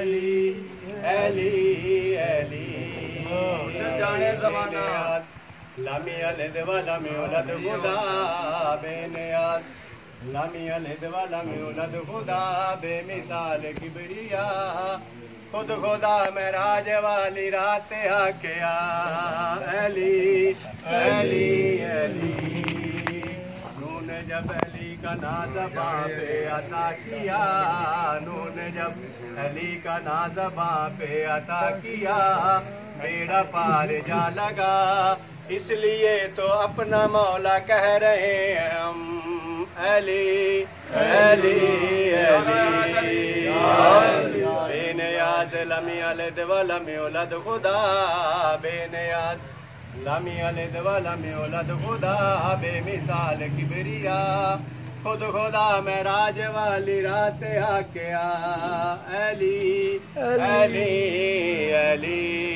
علی علی علی جانے زمانہ لامی الد ولم یولد خدا بے نیاز لامی الد ولم یولد خدا بے مثال کبریا خود خدا معراج والی رات آ کیا علی علی علی نون جب علی کا نازباں پہ عطا کیا نون جب علی کا نازباں پہ عطا کیا بیڑا پار جا لگا اس لیے تو اپنا مولا کہہ رہے ہیں ہم علی علی علی بے نیاز لم یلد ولم یولد خدا بے نیاز لم یلد ولم یولد خدا بے مثال کبریا خود خدا معراج والی رات آ کیا علی علی علی